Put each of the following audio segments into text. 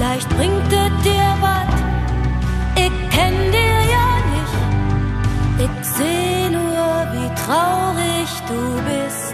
vielleicht bringt es dir was. Ich kenn dir ja nicht, ich seh nur, wie traurig du bist.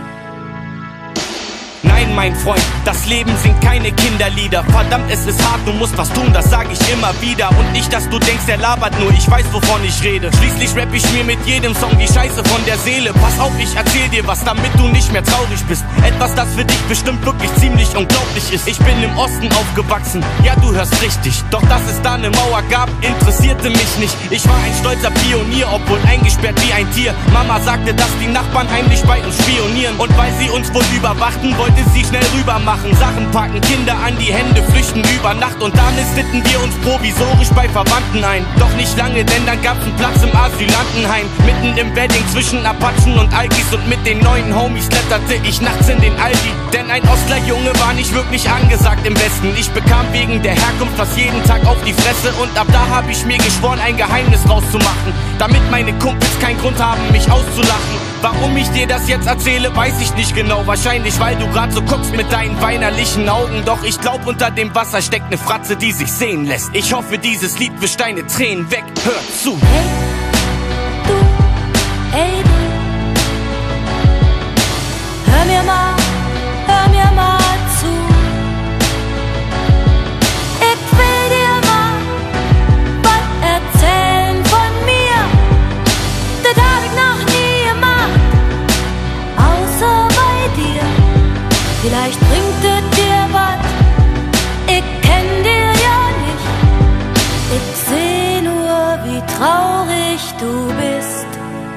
Nein, mein Freund, das Leben sind keine Kinderlieder. Verdammt, es ist hart, du musst was tun, das sag ich immer wieder. Und nicht, dass du denkst, er labert nur, ich weiß, wovon ich rede. Schließlich rapp ich mir mit jedem Song die Scheiße von der Seele. Pass auf, ich erzähl dir was, damit du nicht mehr traurig bist. Etwas, das für dich bestimmt wirklich ziemlich unglaublich ist. Ich bin im Osten aufgewachsen, ja, du hörst richtig. Doch dass es da eine Mauer gab, interessierte mich nicht. Ich war ein stolzer Pionier, obwohl eingesperrt wie ein Tier. Mama sagte, dass die Nachbarn heimlich bei uns spionieren. Und weil sie uns wohl überwachten, wollte sie schnell rüber machen, Sachen packen, Kinder an die Hände, flüchten über Nacht. Und dann nisteten wir uns provisorisch bei Verwandten ein. Doch nicht lange, denn dann gab's einen Platz im Asylantenheim. Mitten im Wedding zwischen Apachen und Alkis. Und mit den neuen Homies kletterte ich nachts in den Aldi. Denn ein Ostlerjunge war nicht wirklich angesagt im Westen. Ich bekam wegen der Herkunft fast jeden Tag auf die Fresse. Und ab da hab ich mir geschworen, ein Geheimnis rauszumachen, damit meine Kumpels keinen Grund haben, mich auszulachen. Warum ich dir das jetzt erzähle, weiß ich nicht genau. Wahrscheinlich, weil du grad so guckst mit deinen weinerlichen Augen. Doch ich glaub, unter dem Wasser steckt ne Fratze, die sich sehen lässt. Ich hoffe, dieses Lied wischt deine Tränen weg. Hör zu. Hey, du, ey du, hör mir mal zu. Ich will dir mal was erzählen von mir. Das hab ich noch nie gemacht, außer bei dir. Vielleicht bringt es dir was, ich kenn dir ja nicht. Ich seh nur, wie traurig du bist.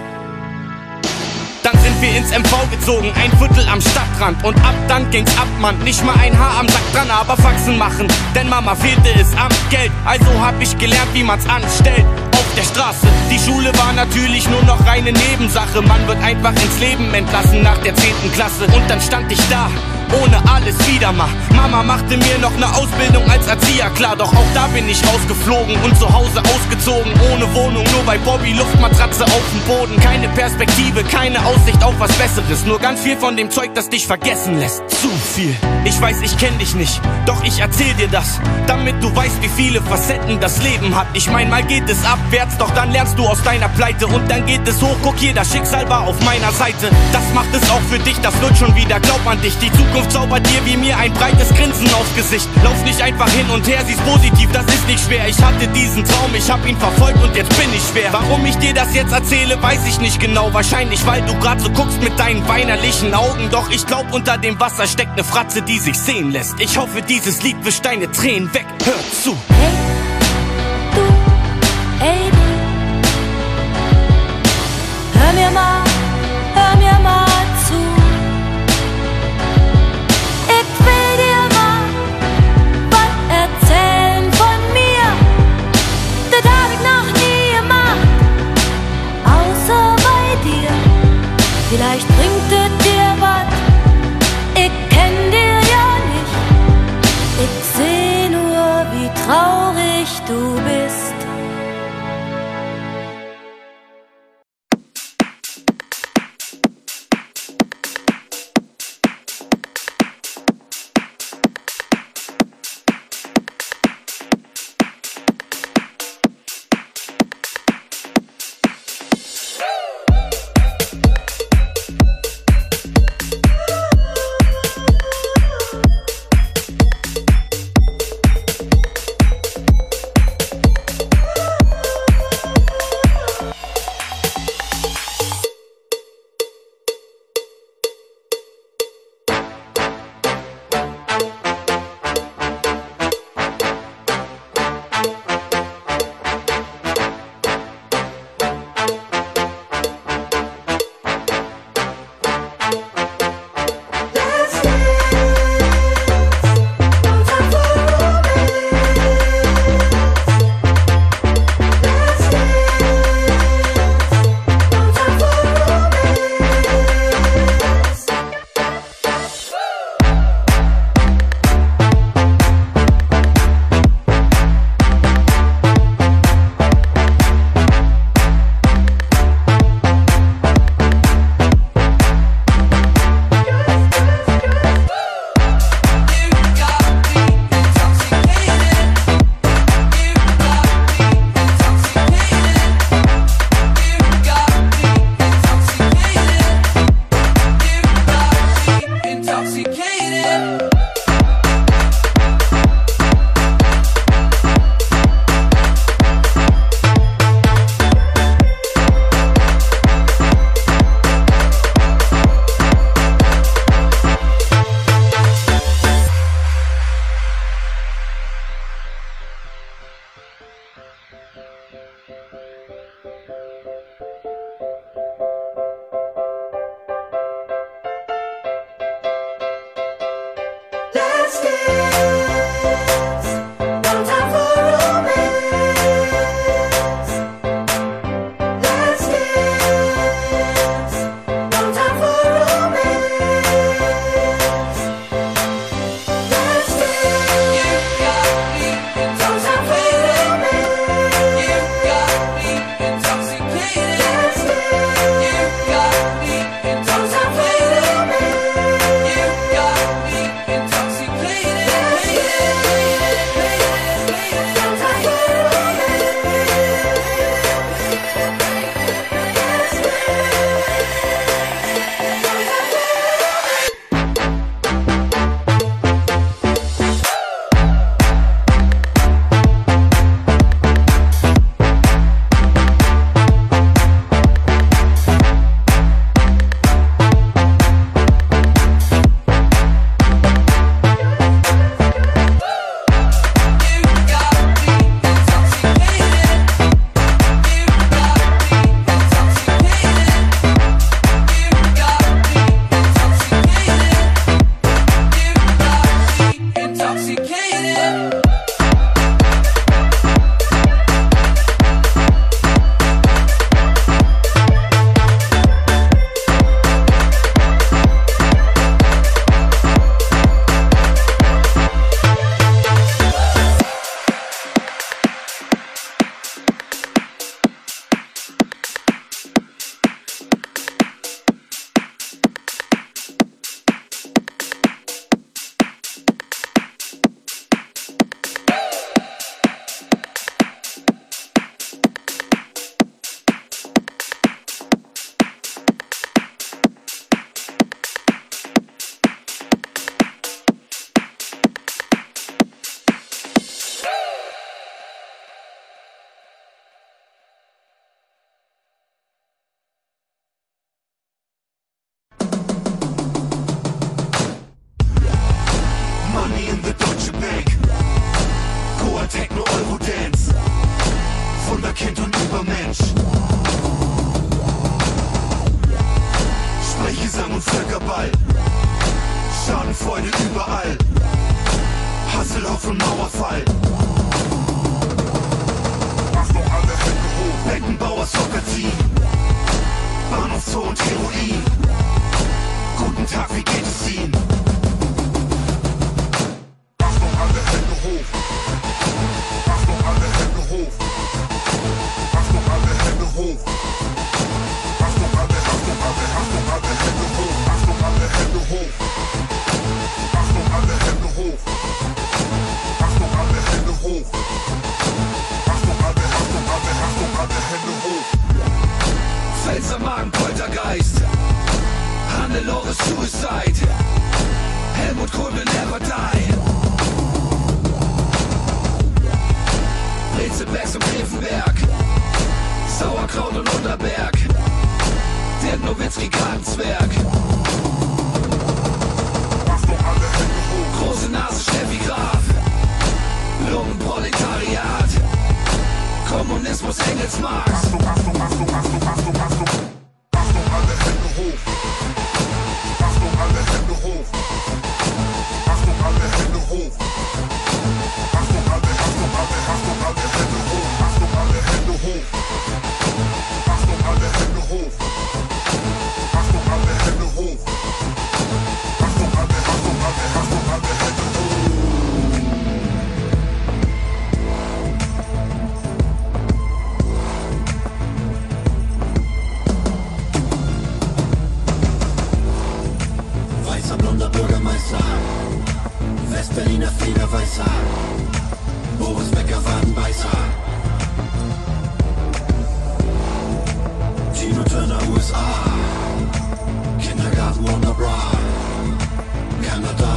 Dann sind wir ins MV gezogen, ein Viertel am Stadtrand. Und ab dann ging's ab, Mann, nicht mal ein Haar am Sack dran, aber Faxen machen. Denn Mama fehlte es am Geld, also hab ich gelernt, wie man's anstellt. Auf der Straße, die Schule war natürlich nur noch reine Nebensache. Man wird einfach ins Leben entlassen nach der 10. Klasse. Und dann stand ich da, ohne alles wieder mal. Mama machte mir noch ne Ausbildung als Erzieher, klar. Doch auch da bin ich rausgeflogen und zu Hause ausgezogen. Ohne Wohnung, nur bei Bobby, Luftmatratze auf dem Boden. Keine Perspektive, keine Aussicht auf was Besseres. Nur ganz viel von dem Zeug, das dich vergessen lässt. Zu viel. Ich weiß, ich kenn dich nicht, doch ich erzähl dir das, damit du weißt, wie viele Facetten das Leben hat. Ich mein, mal geht es abwärts, doch dann lernst du aus deiner Pleite. Und dann geht es hoch, guck hier, das Schicksal war auf meiner Seite. Das macht es auch für dich, das wird schon wieder, glaub an dich. Die Zukunft zaubert dir wie mir ein breites Grinsen aufs Gesicht. Lauf nicht einfach hin und her, sieh's positiv, das ist nicht schwer. Ich hatte diesen Traum, ich hab ihn verfolgt und jetzt bin ich schwer. Warum ich dir das jetzt erzähle, weiß ich nicht genau. Wahrscheinlich, weil du grad so guckst mit deinen weinerlichen Augen. Doch ich glaub, unter dem Wasser steckt ne Fratze, die sich sehen lässt. Ich hoffe, dieses Lied wischt deine Tränen weg. Hör zu. Hey, du, ey du, hör mir mal zu. Ich will dir mal was erzählen von mir. Das hab ich noch nie gemacht, außer bei dir. Vielleicht bringt es dir was, ich kenn dir ja nicht. Ich seh nur, wie traurig Wunderkind und Übermensch. Sprechgesang und Völkerball, Schadenfreude überall, Hasselhoff und Mauerfall. Mach doch alle Hände hoch. Beckenbauer Soccer-Team, Bahnhof Zoo und Heroin. Guten Tag, wie geht es Ihnen? Mach doch alle Hände hoch. Mach doch alle Hände hoch. Mach doch alle Hände hoch. Mach doch alle Hände hoch. Mach doch alle Hände hoch. Mach doch alle Hände hoch. Mach doch alle Hände hoch. Mach doch alle Hände hoch. Pfälzer Magen, Poltergeist, Hannelore Suicide, Helmut Kohl will never die. Brezelbergs und Grevenberg, Sauerkraut und Unterberg, Dirk Nowitzki Gartenzwerg. Mach doch alle Hände hoch. Große Nase Steffi Graf, Lungenproletariat, Kommunismus Engels Marx. Mach doch alle Hände hoch. Mach doch alle Hände hoch. Mach doch alle Hände hoch. Mach doch alle Hände hoch. Mach doch alle Hände hoch. Mach doch alle Hände hoch. Mach doch alle Hände hoch. Mach doch alle Hände hoch. Weißer blonder Bürgermeister, Westberliner Federweißer, Boris Becker Wadenbeißer, Tino Turner USA, Kindergarten Wonderbra, Kanada,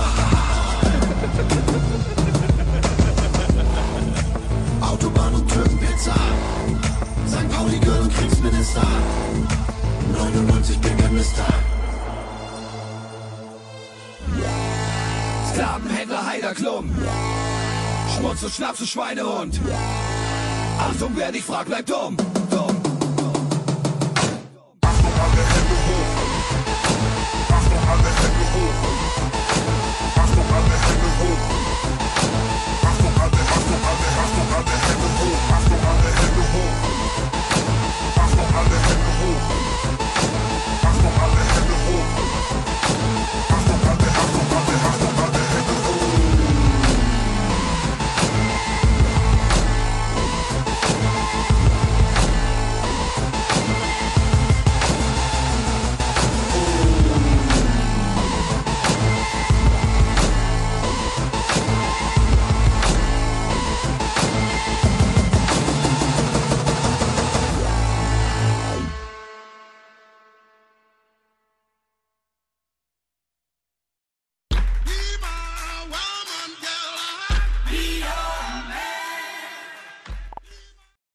Autobahn und Türkenpizza, St. Pauli Girl und Kriegsminister, 99 Bürgermeister. Sklavenhändler Heider Klum, Schmutz und Schnaps und Schweinehund. Achtung, wer dich fragt, bleibt dumm. Mach doch alle Hände hoch. Mach doch alle Hände hoch.